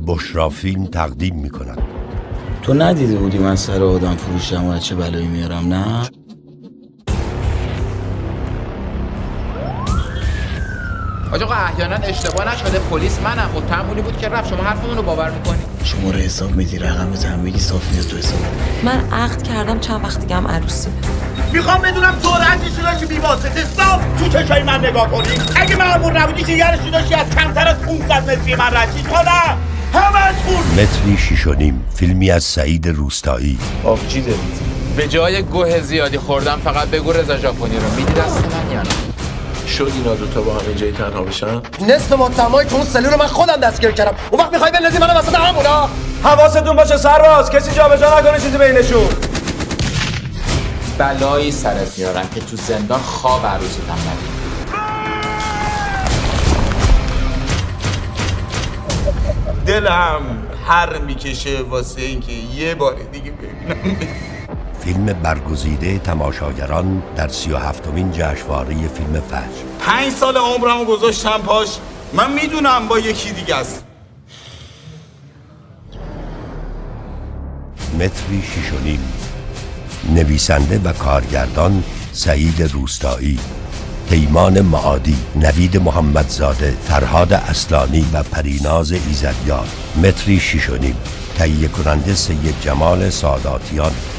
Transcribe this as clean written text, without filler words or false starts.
بشرا فیلم تقدیم می‌کند. تو ندیده بودی من سر آدم فروشم و چه بلایی میارم؟ نه؟ آقا احیانا اشتباه نشده، پلیس منم، متهمونی بود که رفت. شما حرفمون رو باور میکنی؟ شما رو حساب میدی، رقم تنبیلی صاف میاد تو حساب. من عقد کردم چند وقت دیگه هم عروسی. میخوام بدونم جرأتش داشتی بی واسطه صاف تو چشای من نگاه کنی. اگه مأمور نبودی جیگرش داشتی از کمتر از 500 متری من رد چی کنم؟ همتون متری 6.5 فیلمی از سعید روستایی. آبجی دارید. به جای گوه زیادی خوردم فقط بگو رضا ژاپنی رو میدی دست من یا نه؟ شد اینا دوتا با هم اینجای تنها بشن؟ نصف متهمای تو اون سلول رو من خودم دستگیر کردم. اون وقت میخوای بندازی منو وسط همونا؟ حواستون باشه سرباز، کسی جابجا نکنه چیزی بینشون. بلایی سرت میارن که تو زندان خواب عروسیت هم ندید. دلم پر میکشه واسه اینکه یه بار دیگه ببینم. فیلم برگزیده تماشاگران در 37مین جشنواره فیلم فجر. 5 سال عمرمو گذاشتم پاش. من میدونم با یکی دیگه است. متری 6.5 نویسنده و کارگردان سعید روستایی، پیمان معادی، نوید محمدزاده، فرهاد اصلانی و پریناز ایزدیار. متری 6.5 تهیه کننده سید جمال ساداتیان.